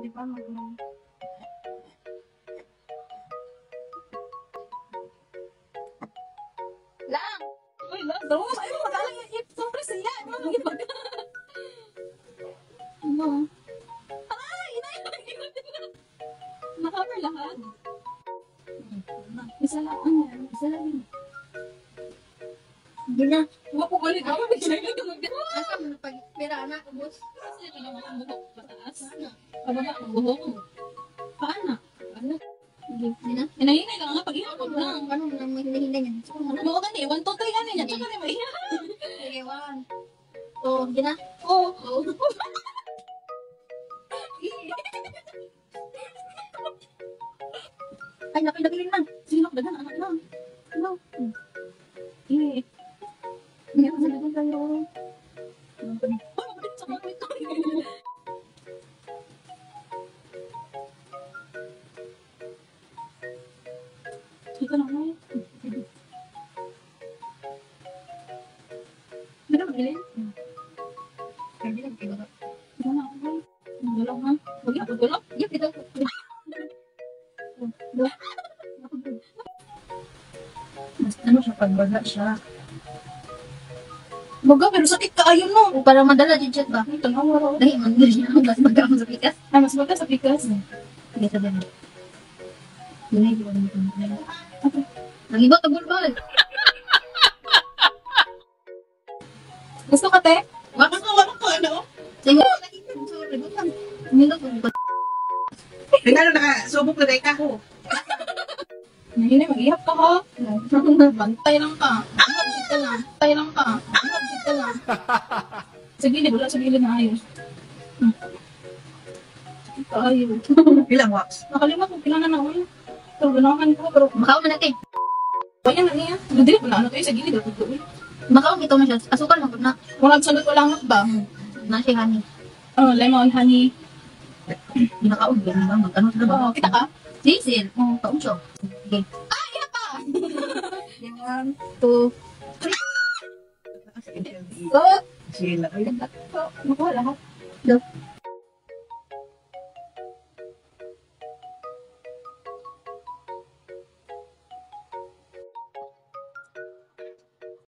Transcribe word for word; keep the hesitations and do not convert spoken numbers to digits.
di ba? Mag Lang! Uy, lang. Daw mo, ayaw mo magalang yung hip. Siyempre siya. Ano mo hip? Ano? Ay! Inay! Nakaver lahat. Isa lang. Ano yan? Isa lang yun. Hindi na. Huwag po balik ako. Bigyan ka mag- Asa mo na pag pera anak, ubos. Kasi pinangat ang buhok. Pataas. Pababa ang buhok. Paano? Paano? Hindi na. Hinahinay lang nga. Pag-ihapon lang. Paano mo lang hindi-hindi niyan? Ano ka ni? One, two, three ka niya. Tsaka na maiya. Sige, one. Oh, hindi na. Oo. Ay, laki-laki man. Sino ka dagan? Anak lang. Ano? Eh. Hindi ako sa dagan kayo. Ano ba ni? Oh, bakit sa mga ito? Ito na nga. Hindi na mag-ilin. Hindi lang kayo. Ito na ako. Ang gulong ha. Huwag yung gulong. Yup, ito. Ano siya pagbaga siya? Baga, pero sakit ka ayun no. Para madala din chat ba? Ay, tanaw araw. Dahil man din ako mas magkamo sa pikas. Ay, mas baga sa pikas. Sige sa dala. Hindi ko alam kung ano. Nangibot ang bulbal. Gusto ka, te? Wala ko, wala ko, ano? Sige. Sorry, butang. Nangibot ang bulbal. Tingnan naka subok na dai ka ko. Hindi, mag-ihap ka ha. Bantay lang ka. Mag-hit ka lang. Bantay lang ka. Mag-hit ka lang. Sa gilid, wala sa gilid na ayos. Hmm. Ayos. Ilang wax? Nakalimutan kung kailangan na ulit. Pero ganahan ko, pero Makaw man natin. ayan na niya. Hindi ko na ano tayo sa gilid. Ako doon. Makaw ito man siya. Asukal mo na. Kung nagsunod ko lang ba? Na siya honey. Oh, lemon, honey. Nakaog ba naman? Mag-ano sila ba? Oh, kita ka? Sisil. Oh, paunso. Sige. One, two, Go! Sila. Ay, so, makuha lahat. Go.